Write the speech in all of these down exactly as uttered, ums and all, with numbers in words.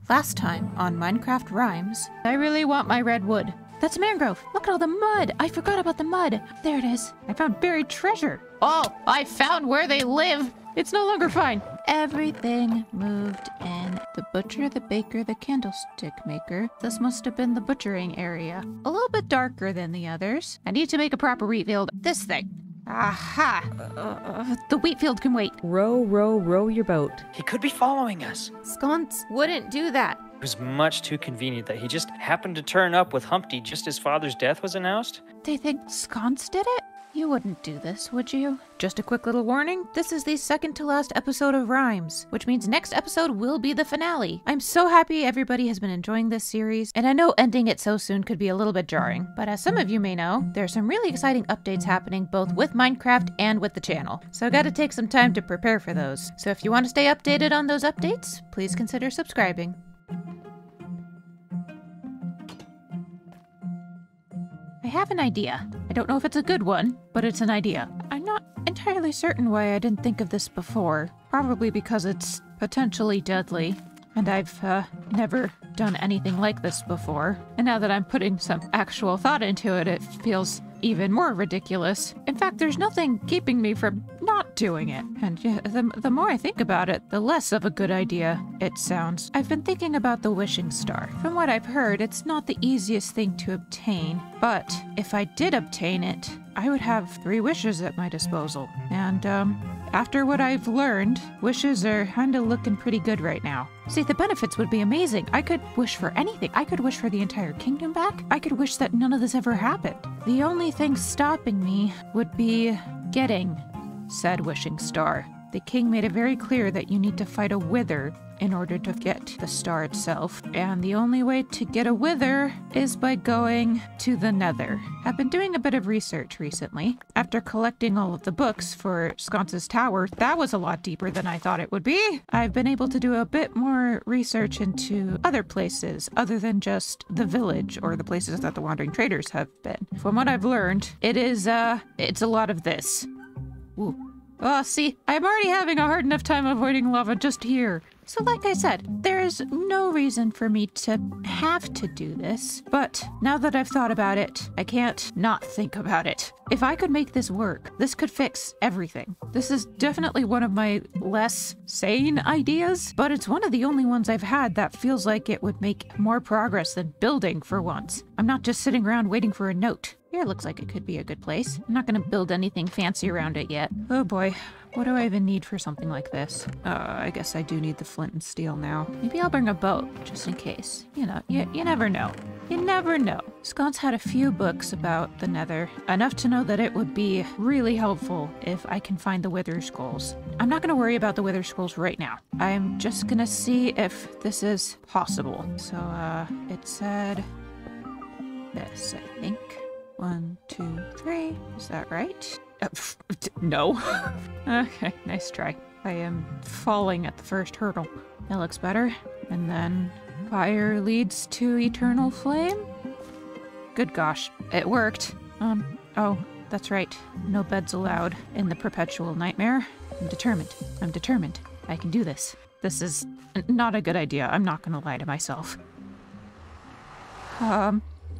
Last time on Minecraft Rhymes, I really want my red wood. That's a mangrove. Look at all the mud. I forgot about the mud. There it is. I found buried treasure. Oh, I found where they live. It's no longer fine. Everything moved in. The butcher, the baker, the candlestick maker. This must have been the butchering area. A little bit darker than the others. I need to make a proper wheat field. This thing. Aha! Uh, the wheat field can wait. Row, row, row your boat. He could be following us. Sconce wouldn't do that. It was much too convenient that he just happened to turn up with Humpty just as father's death was announced. They think Sconce did it? You wouldn't do this, would you? Just a quick little warning, this is the second to last episode of Rhymes, which means next episode will be the finale. I'm so happy everybody has been enjoying this series, and I know ending it so soon could be a little bit jarring, but as some of you may know, there are some really exciting updates happening both with Minecraft and with the channel, so I gotta take some time to prepare for those. So if you want to stay updated on those updates, please consider subscribing. I have an idea. I don't know if it's a good one, but it's an idea. I'm not entirely certain why I didn't think of this before. Probably because it's potentially deadly, and I've uh, never done anything like this before. And now that I'm putting some actual thought into it, it feels even more ridiculous. In fact, there's nothing keeping me from not doing it. And yeah, the, the more I think about it, the less of a good idea it sounds. I've been thinking about the wishing star. From what I've heard, it's not the easiest thing to obtain, but if I did obtain it, I would have three wishes at my disposal. And, um, after what I've learned, wishes are kinda looking pretty good right now. See, the benefits would be amazing. I could wish for anything. I could wish for the entire kingdom back. I could wish that none of this ever happened. The only thing stopping me would be getting said wishing star. The king made it very clear that you need to fight a wither in order to get the star itself, and the only way to get a wither is by going to the nether. I've been doing a bit of research recently. After collecting all of the books for Sconce's Tower, that was a lot deeper than I thought it would be. I've been able to do a bit more research into other places other than just the village or the places that the wandering traders have been. From what I've learned, it is, uh, it's a lot of this. Ooh. Oh, see, I'm already having a hard enough time avoiding lava just here. So like I said, there is no reason for me to have to do this, but now that I've thought about it, I can't not think about it. If I could make this work, this could fix everything. This is definitely one of my less sane ideas, but it's one of the only ones I've had that feels like it would make more progress than building for once. I'm not just sitting around waiting for a note. Here looks like it could be a good place. I'm not gonna build anything fancy around it yet. Oh boy. What do I even need for something like this? Uh, I guess I do need the flint and steel now. Maybe I'll bring a boat, just in case. You know, you, you never know. You never know. Sconce had a few books about the nether, enough to know that it would be really helpful if I can find the wither skulls. I'm not gonna worry about the wither skulls right now. I'm just gonna see if this is possible. So, uh, it said this, I think. One, two, three. Is that right? Uh, no. Okay, nice try. I am falling at the first hurdle. That looks better. And then fire leads to eternal flame? Good gosh, it worked. Um, oh, that's right. No beds allowed in the perpetual nightmare. I'm determined. I'm determined. I can do this. This is not a good idea. I'm not gonna lie to myself. Um...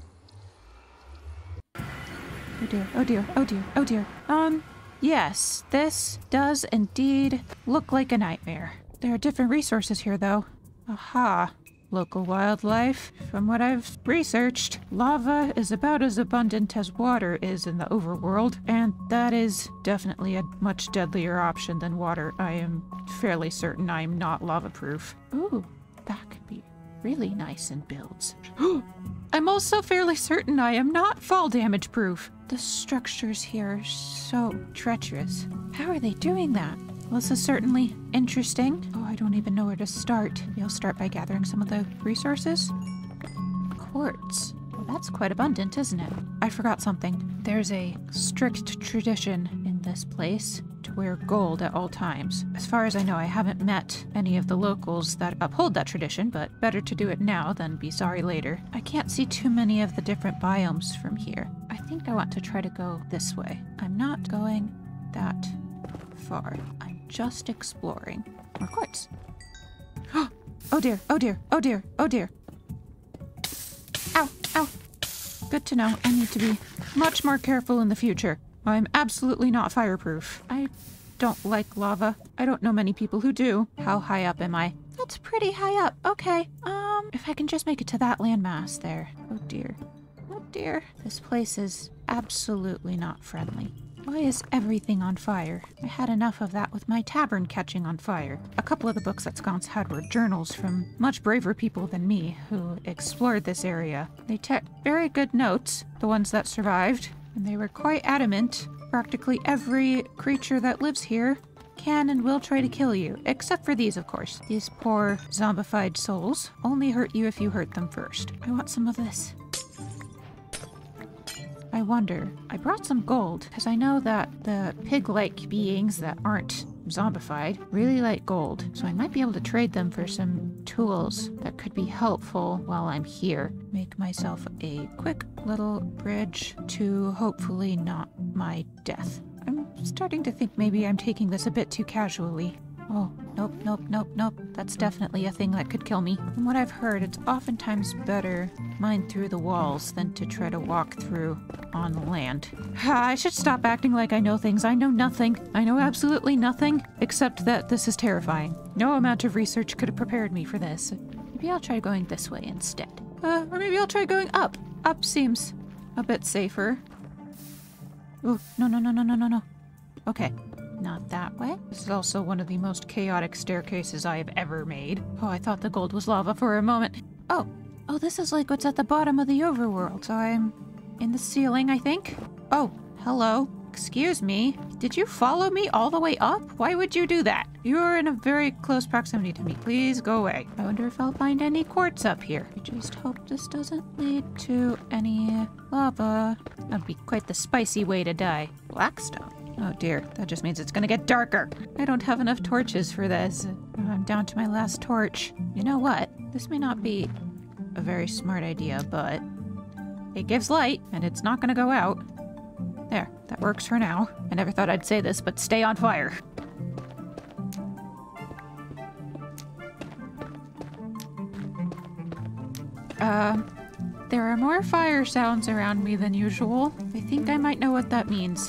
Oh dear, oh dear, oh dear, oh dear. Um, yes, this does indeed look like a nightmare. There are different resources here, though. Aha. Local wildlife. From what I've researched, lava is about as abundant as water is in the overworld, and that is definitely a much deadlier option than water. I am fairly certain I am not lava-proof. Ooh, that could be really nice in builds. I'm also fairly certain I am not fall damage proof. The structures here are so treacherous. How are they doing that? Well, this is certainly interesting. Oh, I don't even know where to start. You'll start by gathering some of the resources. Quartz. Well, that's quite abundant, isn't it? I forgot something. There's a strict tradition in this place to wear gold at all times. As far as I know, I haven't met any of the locals that uphold that tradition, but better to do it now than be sorry later. I can't see too many of the different biomes from here. I think I want to try to go this way. I'm not going that far. I'm just exploring. More quartz. Oh dear, oh dear, oh dear, oh dear. Ow, ow. Good to know. I need to be much more careful in the future. I'm absolutely not fireproof. I don't like lava. I don't know many people who do. How high up am I? That's pretty high up. Okay. Um, if I can just make it to that landmass there. Oh dear. Oh dear. This place is absolutely not friendly. Why is everything on fire? I had enough of that with my tavern catching on fire. A couple of the books that Sconce had were journals from much braver people than me who explored this area. They took very good notes, the ones that survived, and they were quite adamant. Practically every creature that lives here can and will try to kill you, except for these, of course. These poor zombified souls only hurt you if you hurt them first. I want some of this. I wonder, I brought some gold, because I know that the pig-like beings that aren't zombified really like gold, so I might be able to trade them for some tools that could be helpful while I'm here. Make myself a quick little bridge to hopefully not my death. I'm starting to think maybe I'm taking this a bit too casually. Oh, nope, nope, nope, nope. That's definitely a thing that could kill me. From what I've heard, it's oftentimes better mine through the walls than to try to walk through on the land. I should stop acting like I know things. I know nothing. I know absolutely nothing, except that this is terrifying. No amount of research could have prepared me for this. Maybe I'll try going this way instead. Uh, or maybe I'll try going up. Up seems a bit safer. Ooh, no, no, no, no, no, no, no. Okay. Not that way. This is also one of the most chaotic staircases I have ever made. Oh, I thought the gold was lava for a moment. Oh, oh, this is like what's at the bottom of the overworld. So I'm in the ceiling, I think. Oh, hello. Excuse me. Did you follow me all the way up? Why would you do that? You're in a very close proximity to me. Please go away. I wonder if I'll find any quartz up here. I just hope this doesn't lead to any lava. That'd be quite the spicy way to die. Blackstone. Oh dear, that just means it's gonna get darker. I don't have enough torches for this. I'm down to my last torch. You know what? This may not be a very smart idea, but it gives light, and it's not gonna go out. There, that works for now. I never thought I'd say this, but stay on fire. Uh, there are more fire sounds around me than usual. I think I might know what that means.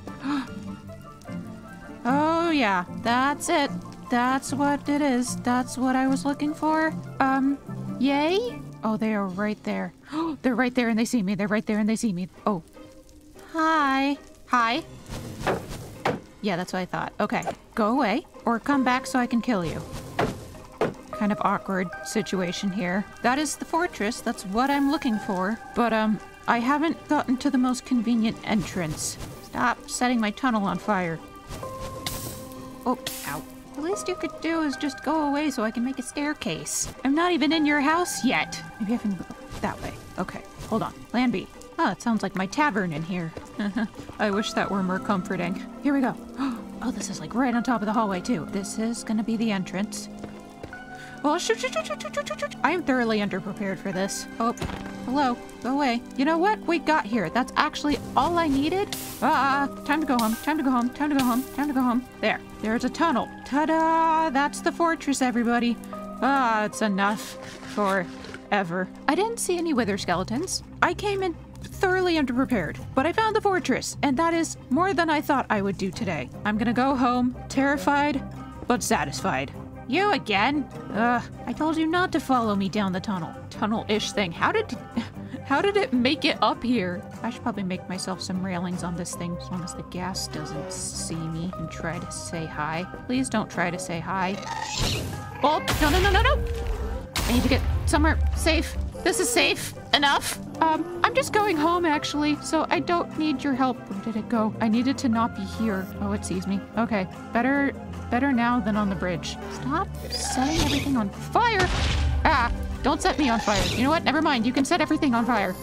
Oh yeah, that's it. That's what it is. That's what I was looking for. Um, yay? Oh, they are right there. Oh, they're right there and they see me. They're right there and they see me. Oh. Hi. Hi. Yeah, that's what I thought. Okay, go away or come back so I can kill you. Kind of awkward situation here. That is the fortress. That's what I'm looking for. But, um, I haven't gotten to the most convenient entrance. Stop setting my tunnel on fire. Oh, ow. The least you could do is just go away so I can make a staircase. I'm not even in your house yet. Maybe I can go that way. Okay, hold on. Plan B. Oh, it sounds like my tavern in here. I wish that were more comforting. Here we go. Oh, this is like right on top of the hallway too. This is gonna be the entrance. Oh, shoot, shoot, shoot, shoot, shoot, shoot, shoot. I am thoroughly underprepared for this. Oh, hello. Go away. You know what? We got here. That's actually all I needed. Ah, time to go home. Time to go home. Time to go home. Time to go home. There. There's a tunnel. Ta-da! That's the fortress, everybody. Ah, it's enough for ever. I didn't see any wither skeletons. I came in thoroughly underprepared, but I found the fortress, and that is more than I thought I would do today. I'm gonna go home, terrified, but satisfied. You again? Ugh, I told you not to follow me down the tunnel. Tunnel-ish thing. How did... How did it make it up here? I should probably make myself some railings on this thing as long as the gas doesn't see me and try to say hi. Please don't try to say hi. Oh, no, no, no, no, no! I need to get somewhere safe. This is safe enough. Um, I'm just going home, actually, so I don't need your help. Where did it go? I needed to not be here. Oh, it sees me. Okay, better... Better now than on the bridge. Stop setting everything on fire! Ah! Don't set me on fire. You know what? Never mind. You can set everything on fire.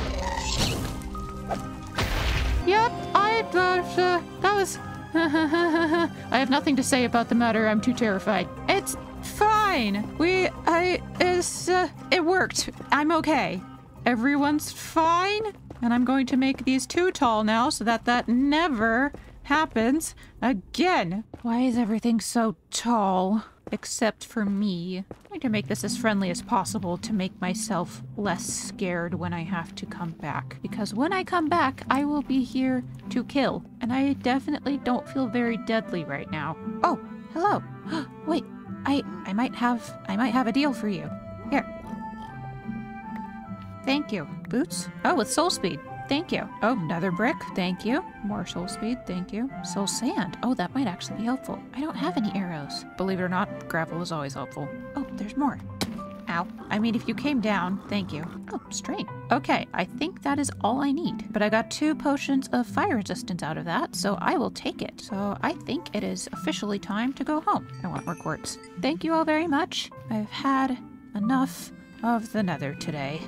Yep, I... Uh, uh, that was... I have nothing to say about the matter. I'm too terrified. It's fine. We... I... Is... Uh, it worked. I'm okay. Everyone's fine. And I'm going to make these too tall now so that that never... happens again. Why is everything so tall? except for me. I'm going to make this as friendly as possible to make myself less scared when I have to come back. Because when I come back, I will be here to kill. And I definitely don't feel very deadly right now. Oh, hello. Wait, I I might have I might have a deal for you. Here. Thank you. Boots? Oh, with soul speed. Thank you. Oh, another brick. Thank you. More soul speed. Thank you. Soul sand. Oh, that might actually be helpful. I don't have any arrows. Believe it or not, gravel is always helpful. Oh, there's more. Ow. I mean, if you came down, thank you. Oh, string. Okay, I think that is all I need. But I got two potions of fire resistance out of that, so I will take it. So I think it is officially time to go home. I want more quartz. Thank you all very much. I've had enough of the nether today.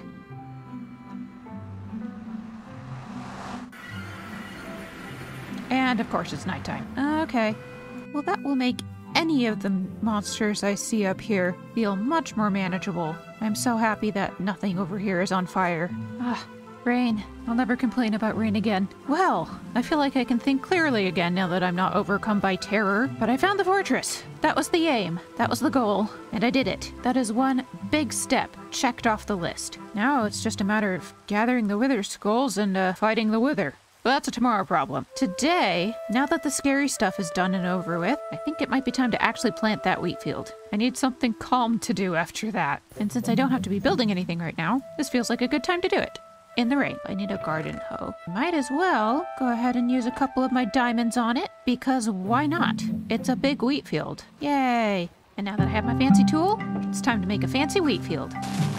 And of course it's nighttime. Okay. Well, that will make any of the monsters I see up here feel much more manageable. I'm so happy that nothing over here is on fire. Ah, rain. I'll never complain about rain again. Well, I feel like I can think clearly again now that I'm not overcome by terror. But I found the fortress. That was the aim. That was the goal. And I did it. That is one big step checked off the list. Now it's just a matter of gathering the wither skulls and uh, fighting the wither. But that's a tomorrow problem. Today, now that the scary stuff is done and over with, I think it might be time to actually plant that wheat field. I need something calm to do after that. And since I don't have to be building anything right now, this feels like a good time to do it. In the rain. I need a garden hoe. Might as well go ahead and use a couple of my diamonds on it, because why not? It's a big wheat field. Yay! And now that I have my fancy tool, it's time to make a fancy wheat field.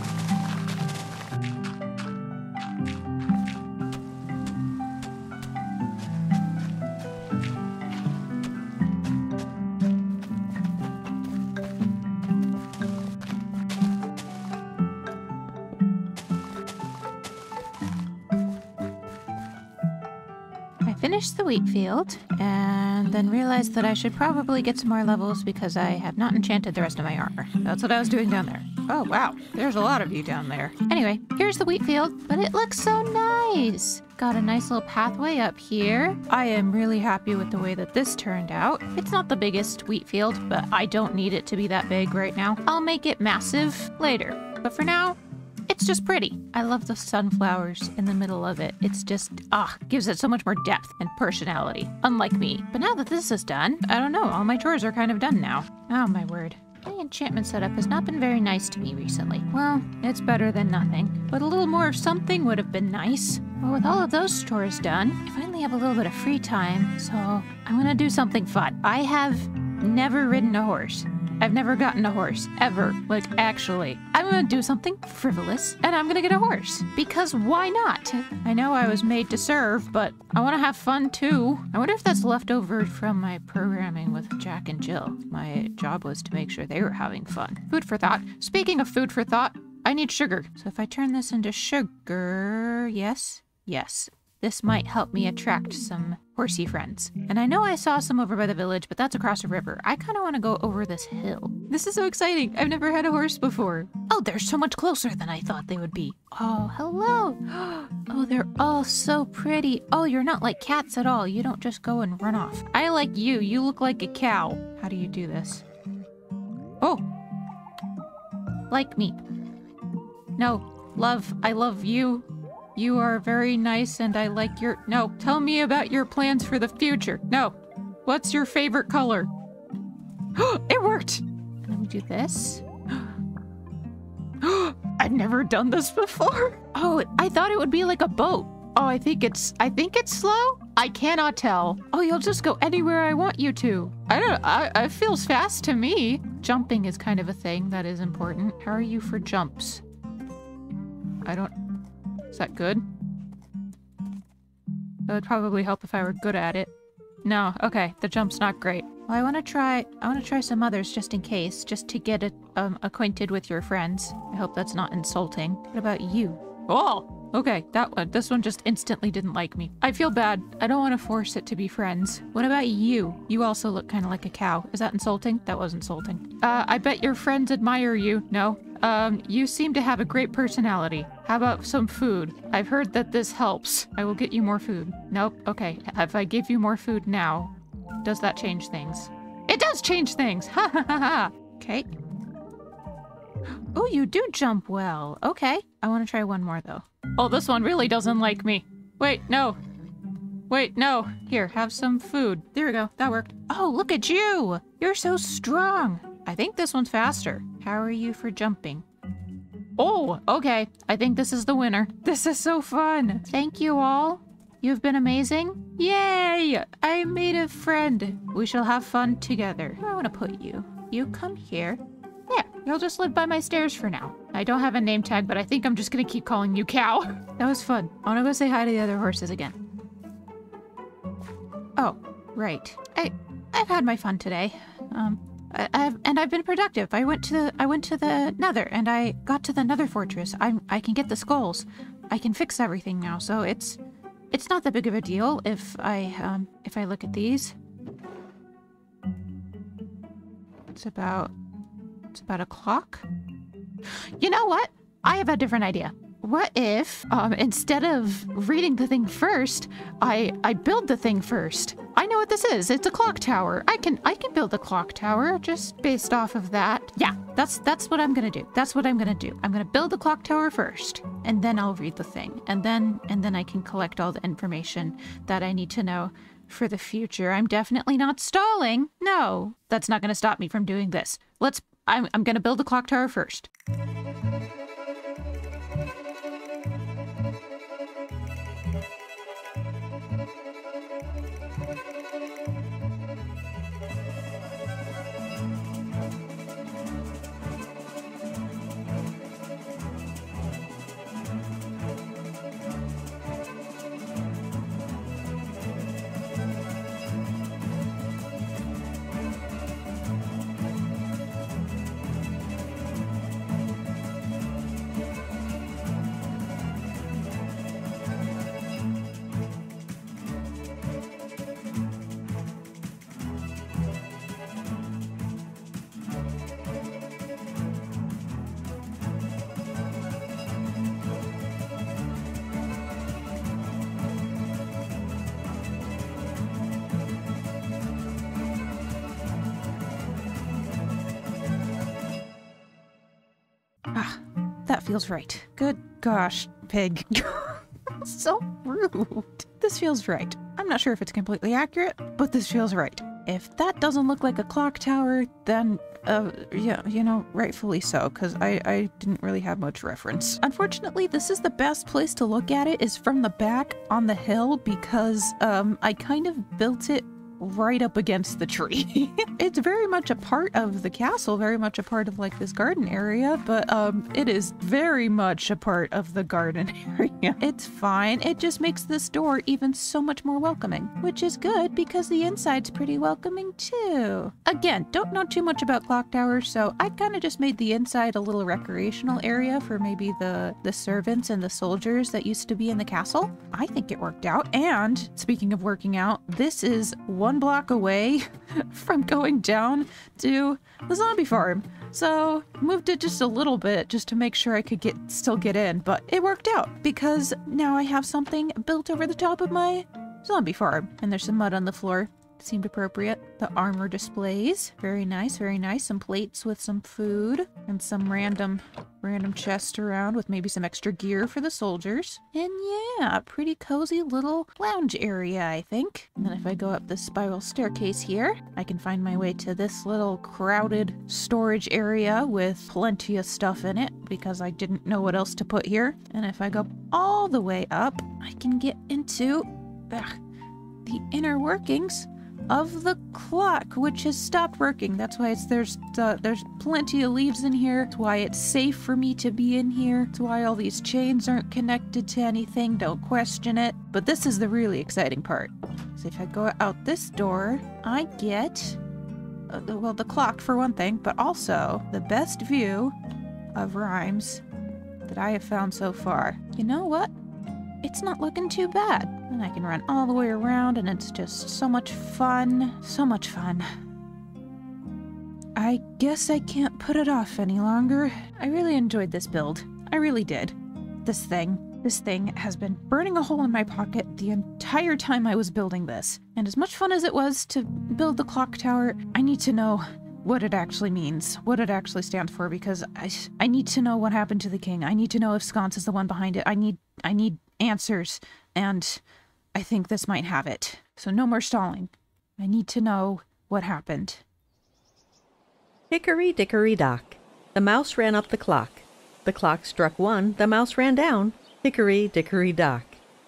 Finished the wheat field, and then realized that I should probably get some more levels because I have not enchanted the rest of my armor. That's what I was doing down there. Oh, wow. There's a lot of you down there. Anyway, here's the wheat field, but it looks so nice. Got a nice little pathway up here. I am really happy with the way that this turned out. It's not the biggest wheat field, but I don't need it to be that big right now. I'll make it massive later. But for now, it's just pretty. I love the sunflowers in the middle of it. It's just, ah, gives it so much more depth and personality, unlike me. But now that this is done, I don't know, all my chores are kind of done now. Oh my word. My enchantment setup has not been very nice to me recently. Well, it's better than nothing, but a little more of something would have been nice. Well, with all of those chores done, I finally have a little bit of free time, so I'm gonna do something fun. I have never ridden a horse. I've never gotten a horse, ever. Like, actually. I'm gonna do something frivolous, and I'm gonna get a horse. Because why not? I know I was made to serve, but I want to have fun too. I wonder if that's left over from my programming with Jack and Jill. My job was to make sure they were having fun. Food for thought. Speaking of food for thought, I need sugar. So if I turn this into sugar, yes, yes. This might help me attract some horsey friends. And I know I saw some over by the village, but that's across a river. I kind of want to go over this hill. This is so exciting. I've never had a horse before. Oh, they're so much closer than I thought they would be. Oh, hello. Oh, they're all so pretty. Oh, you're not like cats at all. You don't just go and run off. I like you. You look like a cow. How do you do this? Oh. Like me. No. Love. I love you. You are very nice and I like your- No, tell me about your plans for the future. No. What's your favorite color? It worked! And then we do this. I've never done this before. Oh, I thought it would be like a boat. Oh, I think it's- I think it's slow? I cannot tell. Oh, you'll just go anywhere I want you to. I don't- I- it feels fast to me. Jumping is kind of a thing that is important. How are you for jumps? I don't- Is that good? That would probably help if I were good at it. No, okay, the jump's not great. Well, I want to try, I want to try some others just in case, just to get it, um, acquainted with your friends. I hope that's not insulting. What about you? Oh! Okay, that one. This one just instantly didn't like me. I feel bad. I don't want to force it to be friends. What about you? You also look kind of like a cow. Is that insulting? That was insulting. Uh, I bet your friends admire you. No? Um, you seem to have a great personality. How about some food? I've heard that this helps. I will get you more food. Nope. Okay. If I give you more food now, does that change things? It does change things! Ha ha ha ha! Okay. Oh, you do jump well. Okay. I want to try one more, though. Oh, this one really doesn't like me. Wait, no. Wait, no. Here, have some food. There we go. That worked. Oh, look at you. You're so strong. I think this one's faster. How are you for jumping? Oh, okay. I think this is the winner. This is so fun. Thank you all. You've been amazing. Yay! I made a friend. We shall have fun together. Where do I want to put you? You come here. There, you'll just live by my stairs for now. I don't have a name tag, but I think I'm just gonna keep calling you Cow. That was fun. I wanna go say hi to the other horses again. Oh, right. I, I've had my fun today. Um, I, I've and I've been productive. I went to the I went to the Nether and I got to the Nether Fortress. I'm I can get the skulls. I can fix everything now, so it's it's not that big of a deal if I um if I look at these. It's about it's about a clock. You know what? I have a different idea. What if, um, instead of reading the thing first, I I build the thing first? I know what this is. It's a clock tower. I can I can build a clock tower just based off of that. Yeah, that's that's what I'm gonna do. That's what I'm gonna do. I'm gonna build the clock tower first, and then I'll read the thing, and then and then I can collect all the information that I need to know for the future. I'm definitely not stalling. No, that's not gonna stop me from doing this. Let's. I'm I'm gonna build the clock tower first. Ah, that feels right. Good gosh, pig. So rude. This feels right. I'm not sure if it's completely accurate, but this feels right. If that doesn't look like a clock tower, then, uh, yeah, you know, rightfully so, because I, I didn't really have much reference. Unfortunately, this is the best place to look at it is from the back on the hill because, um, I kind of built it right up against the tree. It's very much a part of the castle, very much a part of like this garden area, but um it is very much a part of the garden area. It's fine. It just makes this door even so much more welcoming, which is good because the inside's pretty welcoming too. Again, don't know too much about clock towers, so I kind of just made the inside a little recreational area for maybe the the servants and the soldiers that used to be in the castle. I think it worked out. And speaking of working out, this is one One block away from going down to the zombie farm. So moved it just a little bit just to make sure I could get still get in, but it worked out because now I have something built over the top of my zombie farm. And there's some mud on the floor. Seemed appropriate. The armor displays. Very nice, very nice. Some plates with some food and some random random chests around with maybe some extra gear for the soldiers. And yeah, pretty cozy little lounge area, I think. And then if I go up this spiral staircase here, I can find my way to this little crowded storage area with plenty of stuff in it because I didn't know what else to put here. And if I go all the way up, I can get into ugh, the inner workings of the clock, which has stopped working. That's why it's there's uh, there's plenty of leaves in here. It's why it's safe for me to be in here. It's why all these chains aren't connected to anything. Don't question it. But this is the really exciting part. So if I go out this door, I get uh, well the clock for one thing, but also the best view of Rhymes that I have found so far. You know what? It's not looking too bad. And I can run all the way around and it's just so much fun. So much fun. I guess I can't put it off any longer. I really enjoyed this build. I really did. This thing. This thing has been burning a hole in my pocket the entire time I was building this. And as much fun as it was to build the clock tower, I need to know what it actually means, what it actually stands for, because I, I need to know what happened to the king. I need to know if Sconce is the one behind it. I need I need answers, and I think this might have it. So no more stalling. I need to know what happened. Hickory dickory dock. The mouse ran up the clock. The clock struck one, the mouse ran down. Hickory dickory dock.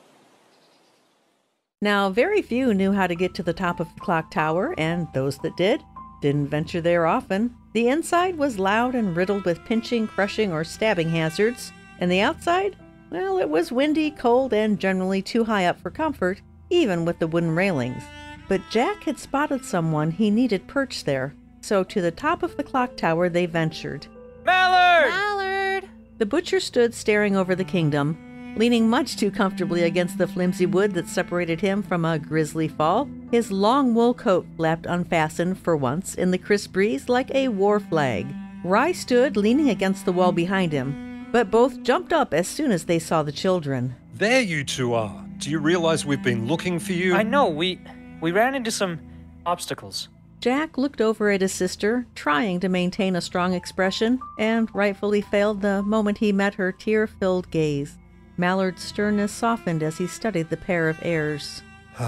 Now, very few knew how to get to the top of the clock tower, and those that did didn't venture there often. The inside was loud and riddled with pinching, crushing, or stabbing hazards, and the outside, well, it was windy, cold, and generally too high up for comfort, even with the wooden railings. But Jack had spotted someone he needed perched there, so to the top of the clock tower they ventured. Mallard! Mallard! The butcher stood staring over the kingdom, leaning much too comfortably against the flimsy wood that separated him from a grisly fall. His long wool coat flapped unfastened for once in the crisp breeze like a war flag. Rye stood leaning against the wall behind him, but both jumped up as soon as they saw the children. There you two are. Do you realize we've been looking for you? I know, we we ran into some obstacles. Jack looked over at his sister, trying to maintain a strong expression, and rightfully failed the moment he met her tear-filled gaze. Mallard's sternness softened as he studied the pair of heirs.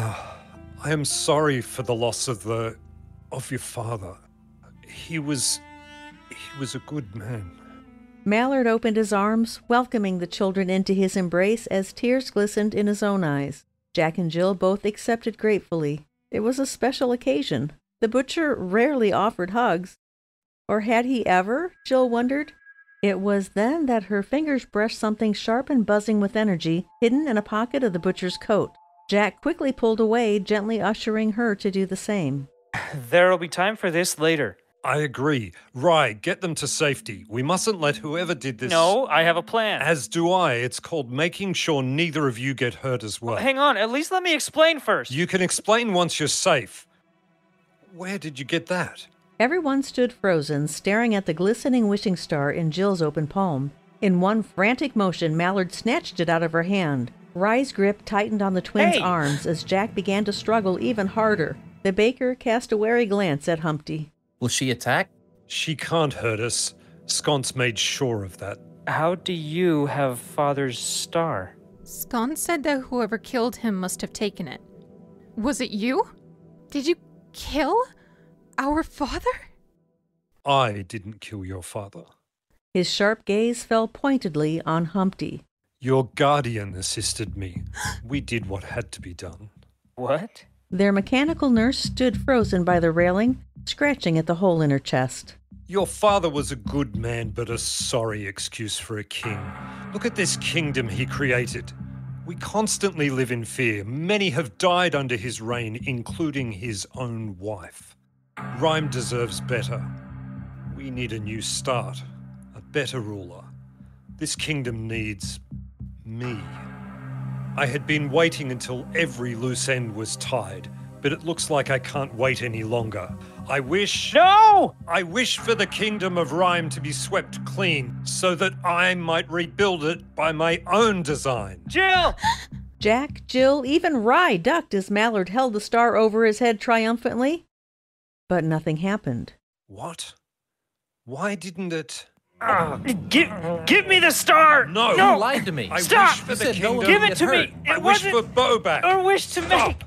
I am sorry for the loss of the... of your father. He was... he was a good man. Mallard opened his arms, welcoming the children into his embrace as tears glistened in his own eyes. Jack and Jill both accepted gratefully. It was a special occasion. The butcher rarely offered hugs. Or had he ever? Jill wondered. It was then that her fingers brushed something sharp and buzzing with energy, hidden in a pocket of the butcher's coat. Jack quickly pulled away, gently ushering her to do the same. There'll be time for this later. I agree. Rye, get them to safety. We mustn't let whoever did this... No, I have a plan. As do I. It's called making sure neither of you get hurt as well. Well, hang on, at least let me explain first. You can explain once you're safe. Where did you get that? Everyone stood frozen, staring at the glistening wishing star in Jill's open palm. In one frantic motion, Mallard snatched it out of her hand. Rye's grip tightened on the twins' Hey! arms as Jack began to struggle even harder. The baker cast a wary glance at Humpty. Will she attack? She can't hurt us. Sconce made sure of that. How do you have Father's star? Sconce said that whoever killed him must have taken it. Was it you? Did you kill our father? I didn't kill your father. His sharp gaze fell pointedly on Humpty. Your guardian assisted me. We did what had to be done. What? Their mechanical nurse stood frozen by the railing, scratching at the hole in her chest. Your father was a good man, but a sorry excuse for a king. Look at this kingdom he created. We constantly live in fear. Many have died under his reign, including his own wife. Rhyme deserves better. We need a new start, a better ruler. This kingdom needs me. I had been waiting until every loose end was tied, but it looks like I can't wait any longer. I wish... No! I wish for the kingdom of Rhyme to be swept clean, so that I might rebuild it by my own design. Jill! Jack, Jill, even Rye ducked as Mallard held the star over his head triumphantly. But nothing happened. What? Why didn't it... Uh, give, give me the star! No! No! You lied to me. I Stop! wish for You the said no kingdom... one Give would it get to hurt. me! I It wish wasn't for Bo back. a wish to Stop. make!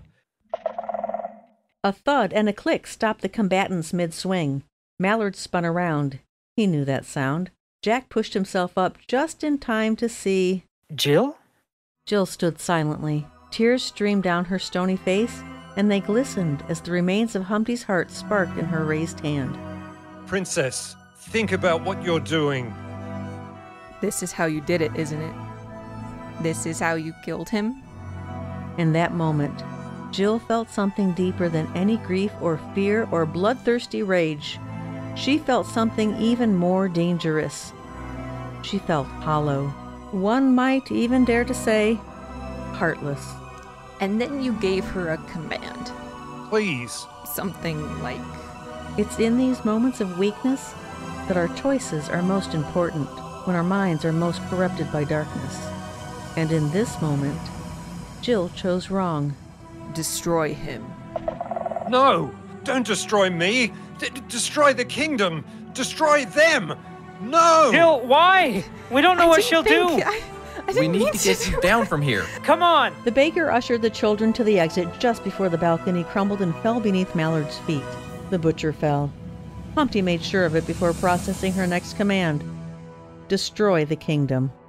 A thud and a click stopped the combatants mid-swing. Mallard spun around. He knew that sound. Jack pushed himself up just in time to see... Jill? Jill stood silently. Tears streamed down her stony face, and they glistened as the remains of Humpty's heart sparked in her raised hand. Princess, think about what you're doing. This is how you did it, isn't it? This is how you killed him? In that moment, Jill felt something deeper than any grief or fear or bloodthirsty rage. She felt something even more dangerous. She felt hollow. One might even dare to say, heartless. And then you gave her a command. Please. Something like... It's in these moments of weakness that our choices are most important, when our minds are most corrupted by darkness. And in this moment, Jill chose wrong. destroy him. No! Don't destroy me! D- destroy the kingdom! Destroy them! No! Jill, why? We don't know I what didn't she'll think- do. I, I We didn't need mean to get you do down it. from here. Come on. The baker ushered the children to the exit just before the balcony crumbled and fell beneath Mallard's feet. The butcher fell. Humpty made sure of it before processing her next command. Destroy the kingdom.